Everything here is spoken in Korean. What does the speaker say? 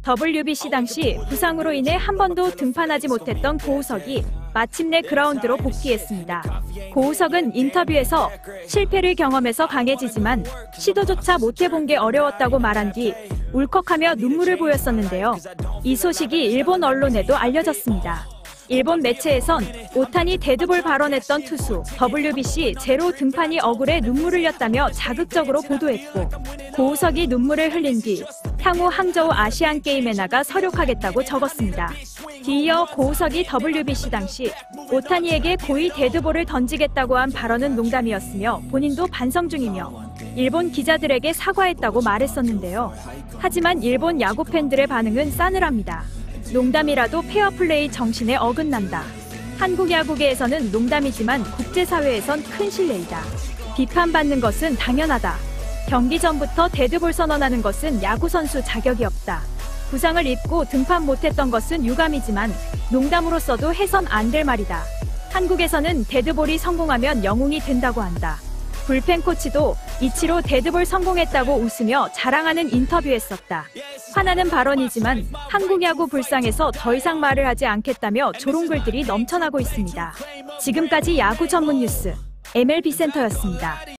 WBC 당시 부상으로 인해 한 번도 등판하지 못했던 고우석이 마침내 그라운드로 복귀했습니다. 고우석은 인터뷰에서 실패를 경험해서 강해지지만 시도조차 못해본 게 어려웠다고 말한 뒤 울컥하며 눈물을 보였었는데요. 이 소식이 일본 언론에도 알려졌습니다. 일본 매체에선 오타니 데드볼 발언했던 투수 WBC 제로 등판이 억울해 눈물을 흘렸다며 자극적으로 보도했고, 고우석이 눈물을 흘린 뒤 향후 항저우 아시안게임에 나가 서력하겠다고 적었습니다. 뒤이어 고우석이 WBC 당시 오타니에게 고의 데드볼을 던지겠다고 한 발언은 농담이었으며 본인도 반성 중이며 일본 기자들에게 사과했다고 말했었는데요. 하지만 일본 야구 팬들의 반응은 싸늘합니다. 농담이라도 페어플레이 정신에 어긋난다. 한국 야구계에서는 농담이지만 국제사회에선 큰 실례이다. 비판받는 것은 당연하다. 경기 전부터 데드볼 선언하는 것은 야구선수 자격이 없다. 부상을 입고 등판 못했던 것은 유감이지만 농담으로서도 해선 안 될 말이다. 한국에서는 데드볼이 성공하면 영웅이 된다고 한다. 불펜 코치도 이치로 데드볼 성공했다고 웃으며 자랑하는 인터뷰했었다. 화나는 발언이지만 한국 야구 불쌍해서 더 이상 말을 하지 않겠다며 조롱글들이 넘쳐나고 있습니다. 지금까지 야구 전문 뉴스 MLB 센터였습니다.